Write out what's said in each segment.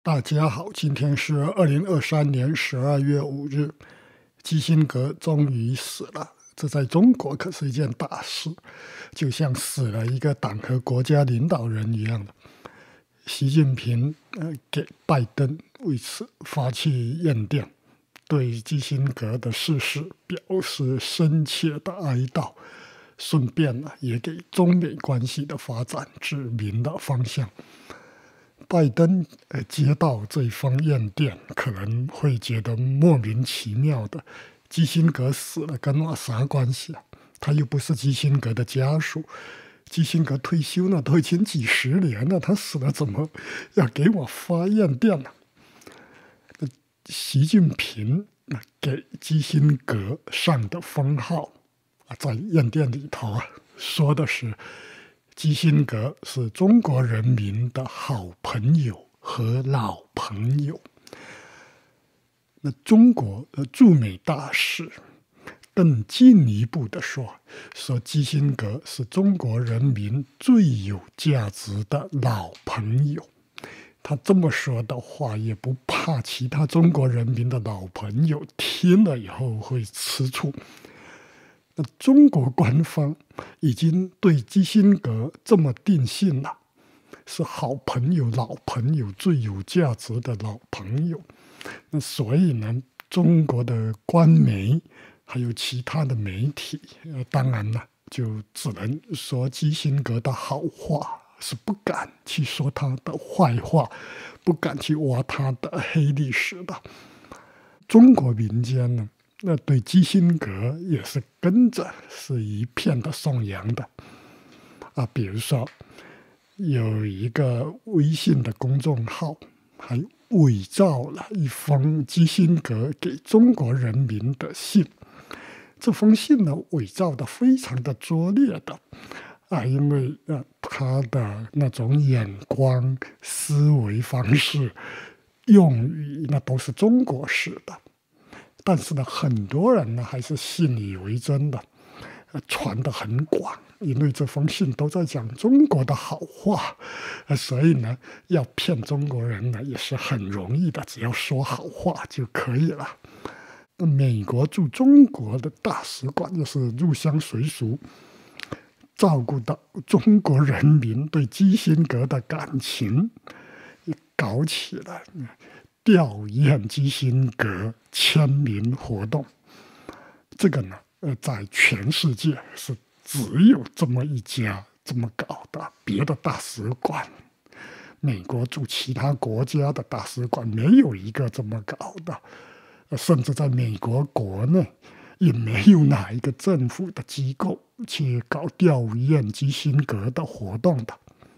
大家好，今天是2023年12月5日，基辛格终于死了。这在中国可是一件大事，就像死了一个党和国家领导人一样的。习近平给拜登为此发去唁电，对基辛格的逝世表示深切的哀悼，顺便也给中美关系的发展指明了方向。拜登接到这一封唁电，可能会觉得莫名其妙的，基辛格死了跟我啥关系啊？他又不是基辛格的家属，基辛格退休了都已经几十年了，他死了怎么要给我发唁电呢？习近平给基辛格上的封号在唁电里头说的是，基辛格是中国人民的好朋友和老朋友。那中国驻美大使更进一步的说基辛格是中国人民最有价值的老朋友。他这么说的话，也不怕其他中国人民的老朋友听了以后会吃醋。那中国官方已经对基辛格这么定性了，是好朋友、老朋友、最有价值的老朋友。那所以呢，中国的官媒还有其他的媒体，当然了，就只能说基辛格的好话，是不敢去说他的坏话，不敢去挖他的黑历史的。中国民间呢，那对基辛格也是跟着是一片的颂扬的比如说有一个微信的公众号还伪造了一封基辛格给中国人民的信，这封信呢伪造的非常的拙劣的因为他的那种眼光、思维方式、用语那都是中国式的。但是呢，很多人呢还是信以为真的，传得很广，因为这封信都在讲中国的好话，所以呢，要骗中国人呢也是很容易的，只要说好话就可以了。美国驻中国的大使馆就是入乡随俗，照顾到中国人民对基辛格的感情，搞起了吊唁基辛格签名活动。这个呢，在全世界是只有这么一家这么搞的，别的大使馆，美国驻其他国家的大使馆没有一个这么搞的，甚至在美国国内也没有哪一个政府的机构去搞吊唁基辛格的活动的。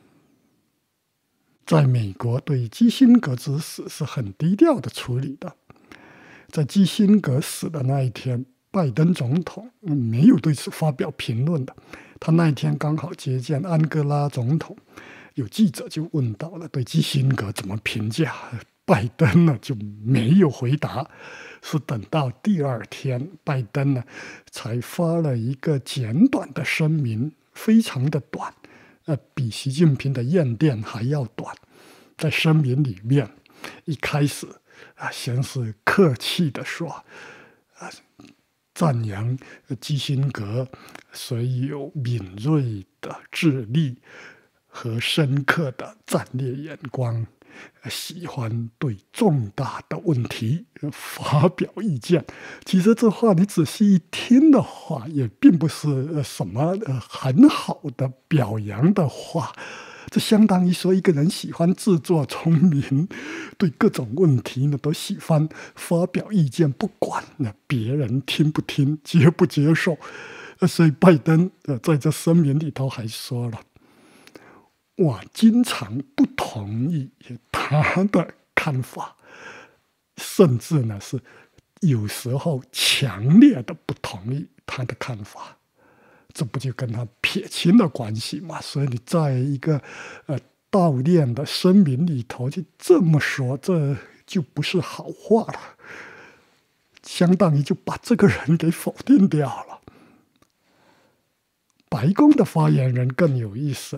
在美国对基辛格之死是很低调的处理的。在基辛格死的那一天，拜登总统没有对此发表评论的。他那一天刚好接见安哥拉总统，有记者就问到了对基辛格怎么评价，拜登呢就没有回答，是等到第二天，拜登呢才发了一个简短的声明，非常的短。比习近平的唁电还要短。在声明里面，一开始先是客气的说，赞扬基辛格虽有敏锐的智力和深刻的战略眼光，喜欢对重大的问题发表意见。其实这话你仔细一听的话，也并不是什么很好的表扬的话，这相当于说一个人喜欢自作聪明，对各种问题呢都喜欢发表意见，不管别人听不听、接不接受。所以拜登在这声明里头还说了，我经常不同意他的看法，甚至呢是有时候强烈的不同意他的看法。这不就跟他撇清了关系吗？所以你在一个悼念的声明里头就这么说，这就不是好话了，相当于就把这个人给否定掉了。白宫的发言人更有意思了，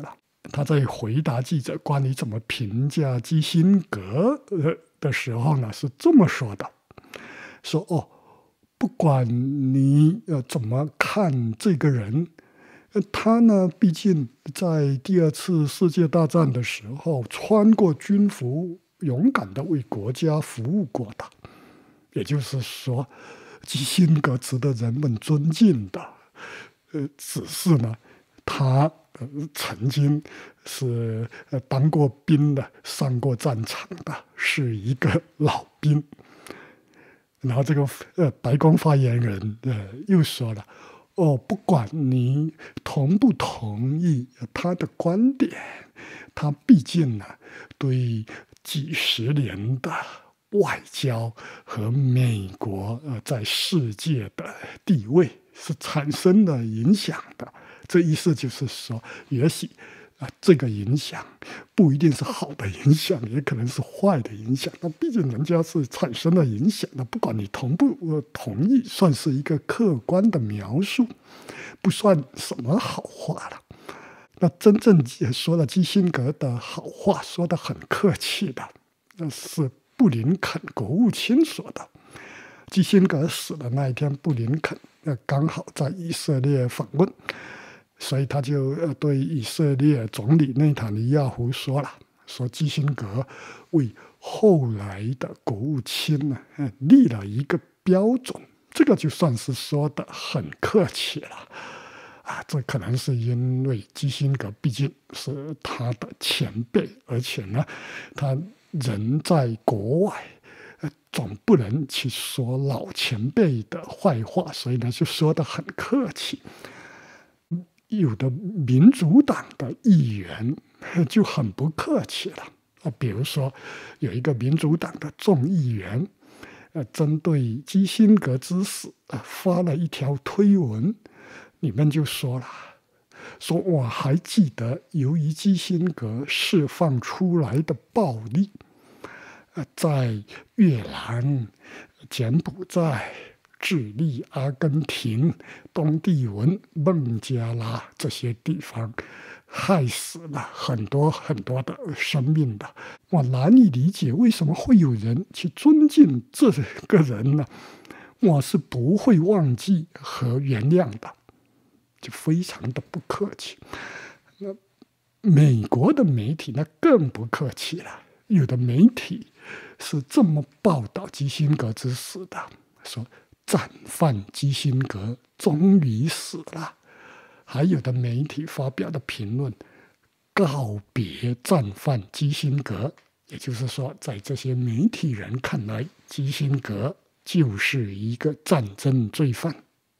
他在回答记者关于怎么评价基辛格的时候呢，是这么说的：说不管你怎么看这个人，他呢毕竟在第二次世界大战的时候穿过军服，勇敢的为国家服务过的。也就是说，基辛格值得人们尊敬的，只是呢，他曾经是当过兵的，上过战场的，是一个老兵。然后这个白宫发言人又说了：不管你同不同意他的观点，他毕竟呢对几十年的外交和美国在世界的地位是产生了影响的。这意思就是说，也许这个影响不一定是好的影响，也可能是坏的影响。那毕竟人家是产生了影响的，不管你同不同意，算是一个客观的描述，不算什么好话了。那真正也说了基辛格的好话，说得很客气的，那是布林肯国务卿说的。基辛格死的那一天，布林肯刚好在以色列访问，所以他就对以色列总理内塔尼亚胡说了，说基辛格为后来的国务卿呢立了一个标准，这个就算是说得很客气了。这可能是因为基辛格毕竟是他的前辈，而且呢，他人在国外，总不能去说老前辈的坏话，所以呢，就说得很客气。有的民主党的议员就很不客气了比如说有一个民主党的众议员，针对基辛格之死发了一条推文，里面就说了，说我还记得由于基辛格释放出来的暴力，在越南、柬埔寨、智利、阿根廷、东帝汶、孟加拉这些地方害死了很多很多的生命的。我难以理解为什么会有人去尊敬这个人呢？我是不会忘记和原谅的，就非常的不客气。那美国的媒体那更不客气了，有的媒体是这么报道基辛格之死的，说战犯基辛格终于死了。还有的媒体发表的评论，告别战犯基辛格，也就是说，在这些媒体人看来，基辛格就是一个战争罪犯。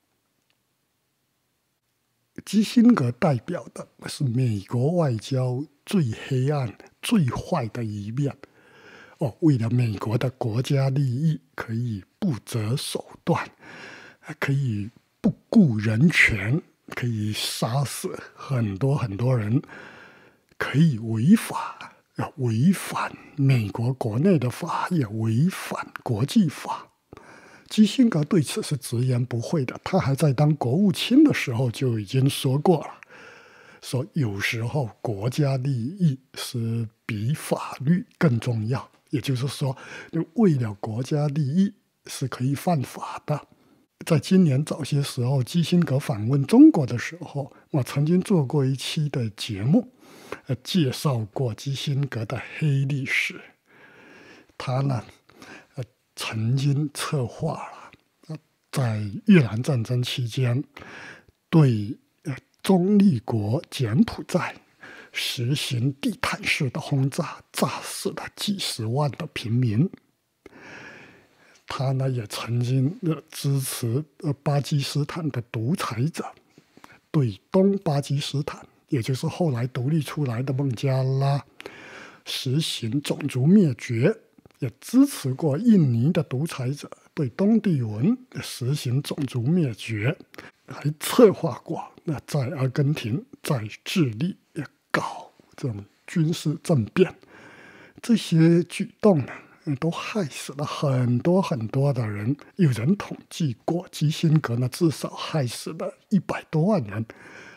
基辛格代表的是美国外交最黑暗、最坏的一面。为了美国的国家利益，可以不择手段，可以不顾人权，可以杀死很多很多人，可以违反美国国内的法，也违反国际法。基辛格对此是直言不讳的，他还在当国务卿的时候就已经说过了，说有时候国家利益是比法律更重要，也就是说，为了国家利益是可以犯法的。在今年早些时候，基辛格访问中国的时候，我曾经做过一期的节目，介绍过基辛格的黑历史。他呢，曾经策划了在越南战争期间对中立国柬埔寨实行地毯式的轰炸，炸死了几十万的平民。他呢也曾经支持巴基斯坦的独裁者对东巴基斯坦，也就是后来独立出来的孟加拉实行种族灭绝，也支持过印尼的独裁者对东帝汶实行种族灭绝，还策划过在阿根廷、在智利也搞这种军事政变。这些举动呢，都害死了很多很多的人。有人统计过，基辛格呢至少害死了100多万人，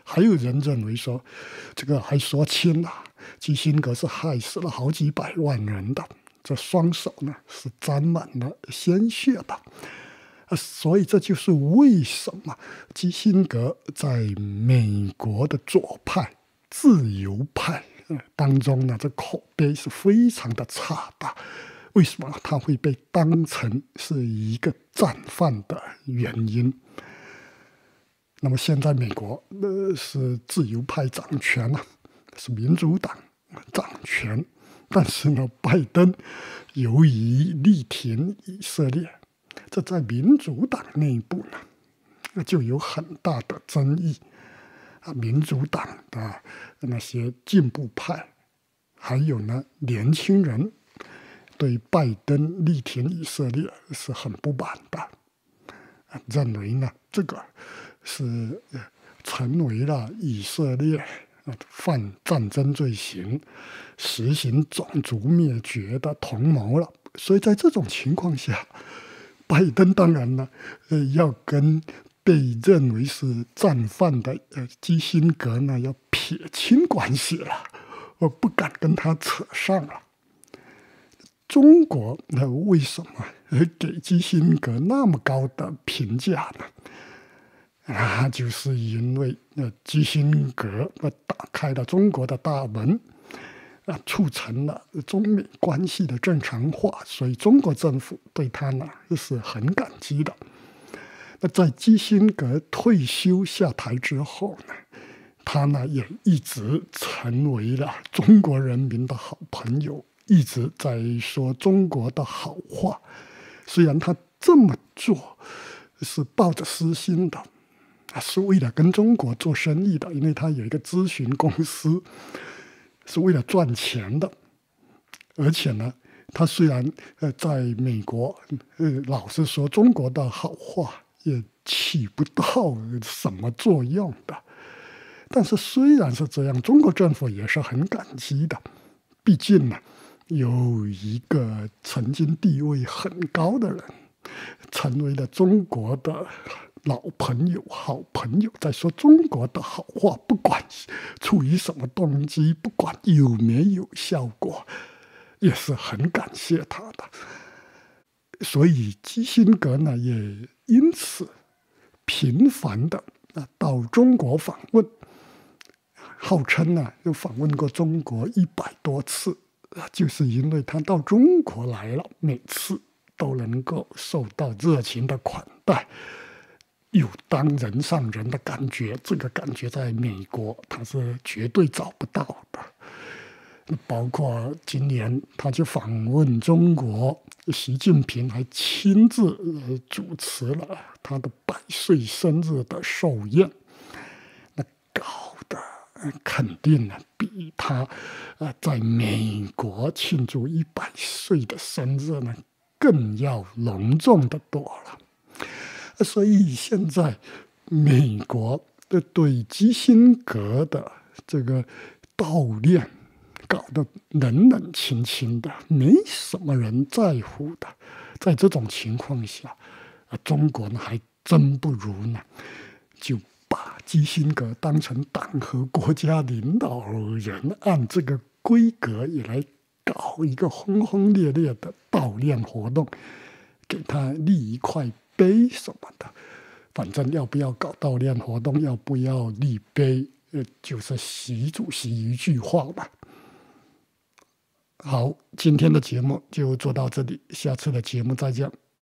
还有人认为说，这个还说轻了，基辛格是害死了好几百万人的，这双手呢是沾满了鲜血的。所以这就是为什么基辛格在美国的左派、自由派当中呢，这口碑是非常的差的。为什么他会被当成是一个战犯的原因？那么现在美国是自由派掌权了，是民主党掌权，但是呢，拜登由于力挺以色列，这在民主党内部呢就有很大的争议啊。民主党的那些进步派，还有呢年轻人，对拜登力挺以色列是很不满的，认为呢这个是成为了以色列犯战争罪行、实行种族灭绝的同谋了。所以在这种情况下，拜登当然呢要跟被认为是战犯的基辛格呢要撇清关系了，我不敢跟他扯上了。中国为什么给基辛格那么高的评价呢？就是因为基辛格打开了中国的大门，促成了中美关系的正常化，所以中国政府对他呢是很感激的。那在基辛格退休下台之后呢，他呢也一直成为了中国人民的好朋友，一直在说中国的好话。虽然他这么做是抱着私心的，是为了跟中国做生意的，因为他有一个咨询公司，是为了赚钱的。而且呢，他虽然在美国老是说中国的好话，也起不到什么作用的。但是虽然是这样，中国政府也是很感激的。毕竟呢，有一个曾经地位很高的人，成为了中国的老朋友、好朋友，在说中国的好话，不管出于什么动机，不管有没有效果，也是很感谢他的。所以基辛格呢，也因此频繁的到中国访问，号称呢又访问过中国100多次，就是因为他到中国来了，每次都能够受到热情的款待，有当人上人的感觉。这个感觉在美国他是绝对找不到的。包括今年他去访问中国，习近平还亲自主持了他的100岁生日的寿宴，那搞得肯定呢比他在美国庆祝100岁的生日呢更要隆重的多了。所以现在美国对基辛格的这个悼念搞得冷冷清清的，没什么人在乎的。在这种情况下，中国呢还真不如呢，就把基辛格当成党和国家领导人，按这个规格也来搞一个轰轰烈烈的悼念活动，给他立一块碑什么的。反正要不要搞悼念活动，要不要立碑，就是习主席一句话吧。好，今天的节目就做到这里，下次的节目再见。